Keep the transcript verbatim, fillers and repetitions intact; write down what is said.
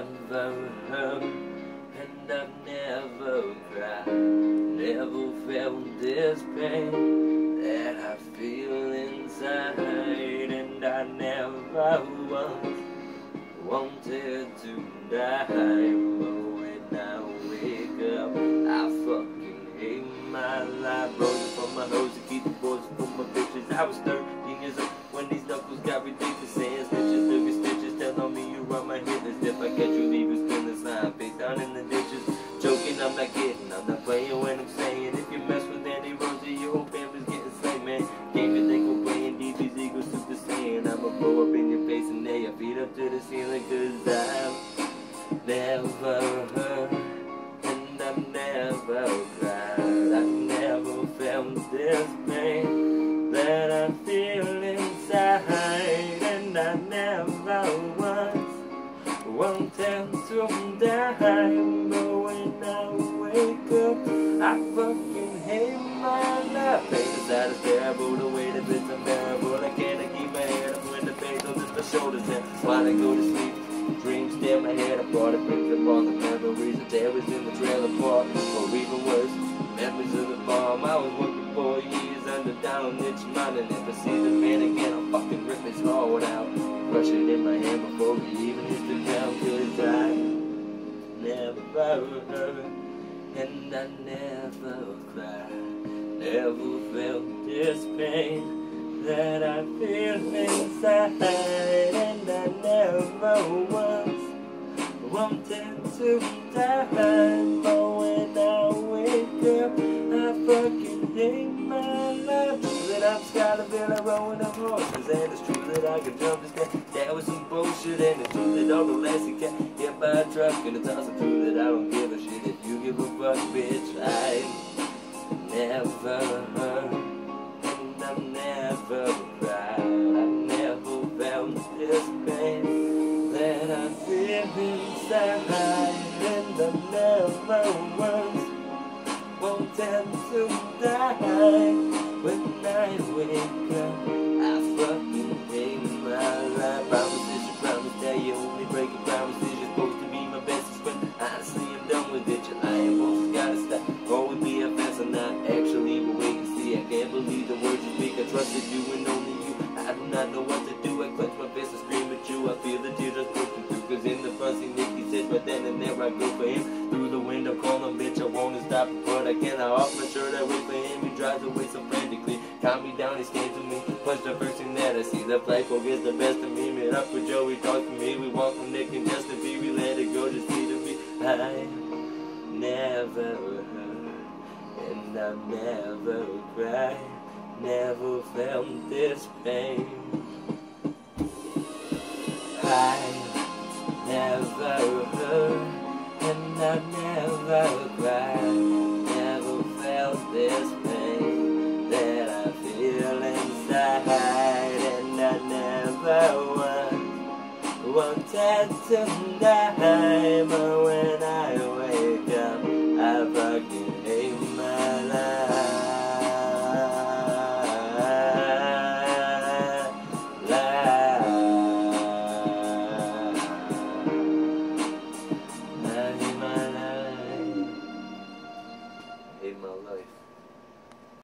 never hurt, and I've never cried, never felt this pain that I feel inside, and I never once wanted to die. But when I wake up, I fucking hate my life. Rolling for my hoes to keep the boys for my bitches. I was thirteen years old when these knuckles got ridiculous. Saying stitches, look at stitches, tell on me you run my hit list. If I catch you, leave you still inside, face down in the ditches. Joking, I'm not kidding, I'm not playing when I'm saying if you mess with Andy Rosie, your whole family's getting slain, man. Can't even think of playing D B's Eagles Super Saiyan. I'ma blow up in your face and lay your feet up to the ceiling, cause I've never hurt, and I've never cried. I've never felt this pain that I feel inside, and I never once wanted to die. But when I wake up, I fucking hate my life. Pain inside is terrible, the way that it's unbearable. I can't keep my head up when the pain goes in my shoulders, and while I go to sleep, dreams tear my head apart. It brings up all the memories of terrors in the trailer park, or even worse, memories of the bomb. I was working four years under down itch mine, and if I see the man again, I'll fucking rip his heart out, crush it in my hand before he even hits the ground. Cause I never hurt, and I never cried, never felt this pain that I feel inside, and I never once wanted to die. But when I wake up, I fucking hate my life. True that I'm Skyler rowing up horses, and it's true that I can jump this guy. That was some bullshit, and it's true that all the lassie got hit by a truck, and it's also true that I don't give a shit if you give a fuck, bitch. I never hurt, and I've never cried. I've never felt this pain that I feel inside, and I've never once wanted to die. When I wake up, I fucking hate my life. Promises you promise that you only break your promises. You're supposed to be my bestest friend. Honestly, I'm done with it. Your lying bullshit gotta stop. Go with me, I'm fast and not actually, but wait and see. I can't believe the words you speak. I trusted you and only you. I do not know what to do. I clench my fist and scream at you. I feel the tears just pushing through. Cause in the front seat, Nicky sits right then and there. I go for him through the window, call him bitch. I wanna stop him, but I cannot. Off my shirt, I wait for him. He drives away so frantically. Calm me down, he stands with me. Punch the first thing that I see. The flagpole gets the best of me. Meet up with Joey, talk to me. We walk from Nick and Justin B. We let it go, just see to me. I never hurt, and I've never cried, never felt this pain. I never hurt, and I've never cried, never felt this pain that I feel inside, and I never once wanted to die. But when I wake up, I fucking hate my life. I hate my life. I hate my life.